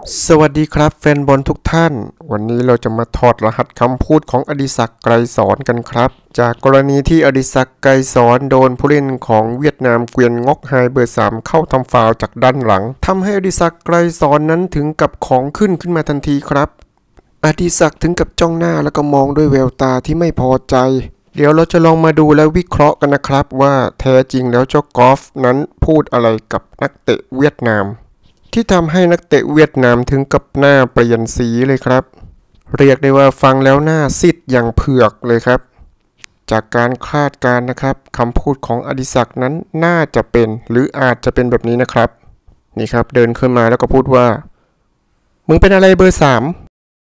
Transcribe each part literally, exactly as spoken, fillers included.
สวัสดีครับแฟนบอลทุกท่านวันนี้เราจะมาถอดรหัสคำพูดของอดิศักดิ์ไกรสอนกันครับจากกรณีที่อดิศักดิ์ไกรสอนโดนผู้เล่นของเวียดนามเกวียนงอกไฮเบอร์สามเข้าทำฟาวล์จากด้านหลังทำให้อดิศักดิ์ไกรสอนนั้นถึงกับของขึ้นขึ้นมาทันทีครับอดิศักดิ์ถึงกับจ้องหน้าแล้วก็มองด้วยแววตาที่ไม่พอใจเดี๋ยวเราจะลองมาดูและวิเคราะห์กันนะครับว่าแท้จริงแล้วเจ้ากอล์ฟนั้นพูดอะไรกับนักเตะเวียดนามที่ทำให้นักเตะเวียดนามถึงกับหน้าเปลี่ยนสีเลยครับเรียกได้ว่าฟังแล้วหน้าซีดอย่างเผือกเลยครับจากการคาดการณ์นะครับคำพูดของอดิศักดิ์นั้นน่าจะเป็นหรืออาจจะเป็นแบบนี้นะครับนี่ครับเดินขึ้นมาแล้วก็พูดว่ามึงเป็นอะไรเบอร์สาม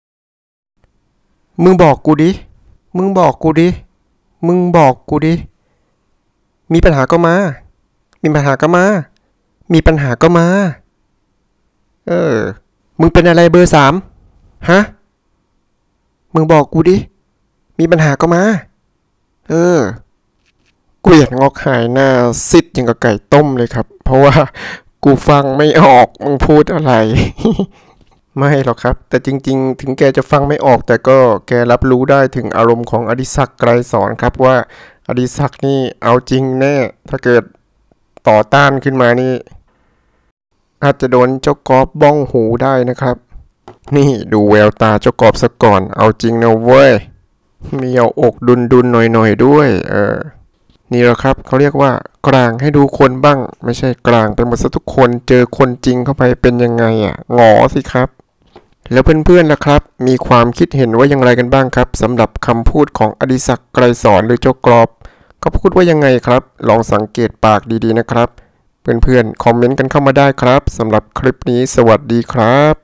มึงบอกกูดิมึงบอกกูดิมึงบอกกูดิมีปัญหาก็มามีปัญหาก็มามีปัญหาก็มาเออมึงเป็นอะไรเบอร์สามฮะมึงบอกกูดิมีปัญหาก็มาเออเกวียนงอกหายหน้าซิดอย่างกับไก่ต้มเลยครับเพราะว่ากูฟังไม่ออกมึงพูดอะไร ไม่หรอกครับแต่จริงๆถึงแกจะฟังไม่ออกแต่ก็แกรับรู้ได้ถึงอารมณ์ของอดิศักดิ์ไกรสอนครับว่าอดิศักดิ์นี่เอาจริงแน่ถ้าเกิดต่อต้านขึ้นมานี่อาจจะโดนเจ้ากอบบ้องหูได้นะครับนี่ดูแววตาเจ้ากอบซะก่อนเอาจริงนะเว้ยมีเอาอกดุนดุนหน่อยหน่อยด้วยเออนี่แหละครับเขาเรียกว่ากลางให้ดูคนบ้างไม่ใช่กลางเป็นหมดซะทุกคนเจอคนจริงเข้าไปเป็นยังไงอ่ะหงอสิครับแล้วเพื่อนๆล่ะครับมีความคิดเห็นว่าอย่างไรกันบ้างครับสำหรับคำพูดของอดิศักดิ์ไกรสอนหรือเจ้ากรอบเขาพูดว่ายังไงครับลองสังเกตปากดีๆนะครับเพื่อนๆคอมเมนต์กันเข้ามาได้ครับสำหรับคลิปนี้สวัสดีครับ